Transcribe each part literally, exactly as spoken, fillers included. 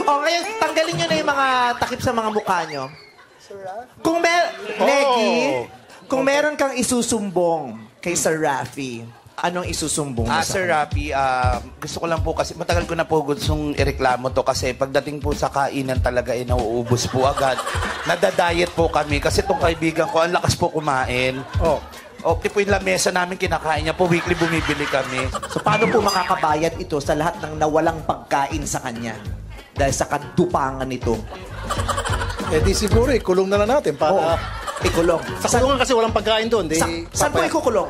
O, ngayon, tanggalin nyo na yung mga takip sa mga mukha nyo. Kung mer... Oh. Negi, kung meron kang isusumbong kay Sir Raffy, anong isusumbong mo Ah, sa Sir kanya? Rafi, ah, gusto ko lang po kasi, matagal ko na po gustong ireklamo to kasi pagdating po sa kainan talaga ay nauubos po agad. Nadadayet po kami kasi itong kaibigan ko, ang lakas po kumain. Oh. O, tipo yung lamesa namin kinakain niya po, weekly bumibili kami. So, paano po makakabayad ito sa lahat ng nawalang pagkain sa kanya? Dahil sa kadupangan nito. Eh di siguro, ikulong na lang natin para... Oo, ikulong. Sa kulungan kasi walang pagkain doon. Di, Sa, saan po papaya- ikukulong?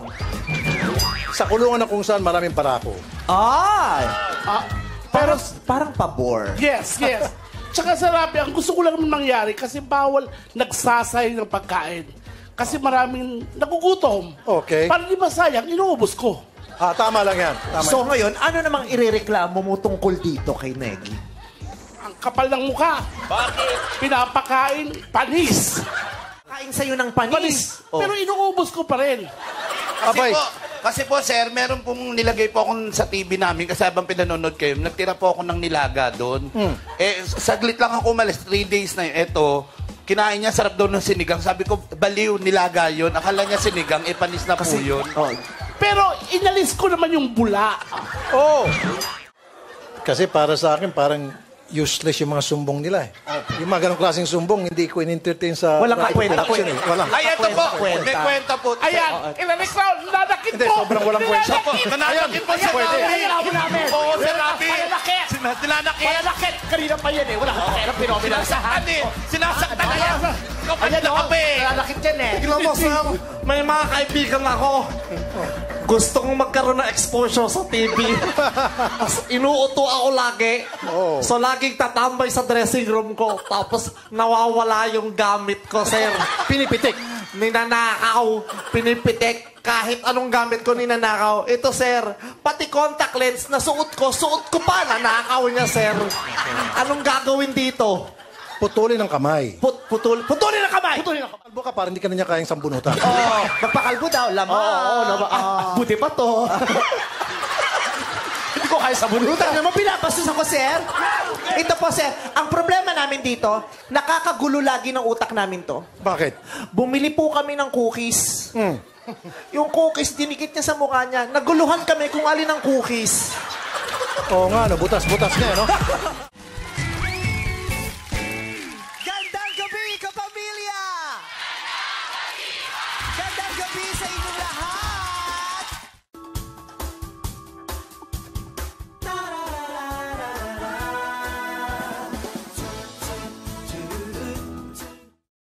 Sa kulungan na kung saan maraming parako. Ay! Ah, Pero parang pabor. yes, yes. Tsaka sa Rafi, ang gusto ko lang mangyari kasi bawal nagsasayang ng pagkain. Kasi maraming nagugutom. Okay. Para di masayang, inuubos ko. Ah, tama lang yan. Tama So yan. ngayon, ano namang irereklamo mo tungkol dito kay Negi? Ang kapal ng mukha. Bakit? Pinapakain, panis. Kain sa'yo ng panis. Panis. Oh. Pero inuubos ko pa rin. Kasi Abay. po, kasi po, sir, meron pong nilagay po akong sa T V namin kasi habang pinanonood kayo, nagtira po ako ng nilaga doon. Eh, saglit lang ako umalis, three days na yun. Eto, kinain niya, sarap daw ng sinigang. Sabi ko, baliw, nilaga yun. Akala niya sinigang, eh, panis na po yun. Oh. Pero inalis ko naman yung bula. Oh! Kasi para sa akin, parang useless yung mga sumbong nila eh. Yung mga ganong klaseng sumbong, hindi ko in-entertain sa... Walang radio kakwenta, production kwenta. eh. Walang. Ay, eto po, Kwenta. may kwenta po. Ayan, inalis ko, nanakit Hindi, po. sobrang walang kwenta. Siya po, nananakit po siya. Pwede. Ayan, namin. Oo, Sir Rafi. Malalakit. Nananakit. Malalakit. Kanina pa yan eh. Wala kang pakialam, pinomina sa Sinasaktan eh. Sinasaktan na yan. Kapag Ayan, na oh. kape. Malalakit yan eh. Tignan mo, Sam. May mga kaibigan ako. Gusto kong magkaroon ng exposure sa T V. Tapos inuuto ako lagi. Oo. So, laging tatambay sa dressing room ko. Tapos nawawala yung gamit ko, sir. Pinipitik. Ninanakaw, pinipitik. Kahit anong gamit ko ninanakaw. Ito, sir, pati contact lens na suot ko, suot ko pa. Nanakaw niya, sir. Anong gagawin dito? Putulin ang kamay. Put, putul, putulin ang kamay! Putulin ang kamay! Kalbo ka, parang hindi ka na niya kayang sambunutan. Oo, magpakalbo daw. Lama. Oo, oo, lama. Ah, buti pa to. Hindi ko kaya sa bunutan. Alam mo, pinapastos ako, sir. Ito po, sir. Ang problema namin dito, nakakagulo lagi ng utak namin to. Bakit? Bumili po kami ng cookies. Hmm. Yung cookies, dinikit niya sa mukha niya. Naguluhan kami kung alin ang cookies. Oo nga, no, butas-butas nga, no?